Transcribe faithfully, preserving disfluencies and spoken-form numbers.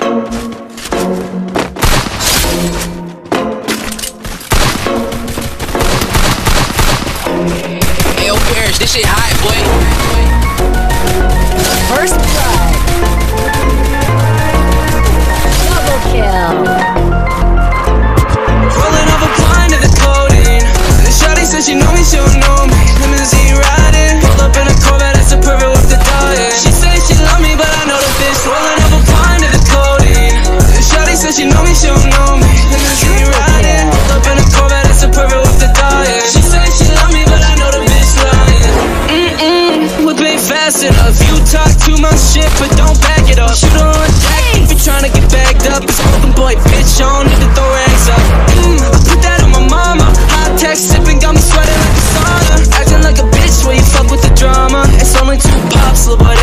This shit hot, boy. First blood. Double kill. Rolling up a blind to the codeine. The shawty says she know me, she don't know me. Limousine riding, pull up in a Corvette, that's a perfect with the diet. She says she love me, but I know the bitch. Rolling up a blind to the codeine. The shawty says she know me, she don't know me. Limousine riding, pull up in a Corvette, that's a perfect with the diet. She says she love me, but I know the bitch lying. Mm-mm, whip ain't fast enough. You talk too much shit, but don't back it up. Shoot her on deck if you're trying to get bagged up. It's open boy, bitch, I don't need to throw rags up. Mm, I put that on my mama. Hot text sipping, got me sweating like a sauna. Acting like a bitch when you fuck with the drama. It's only two pops, little boy.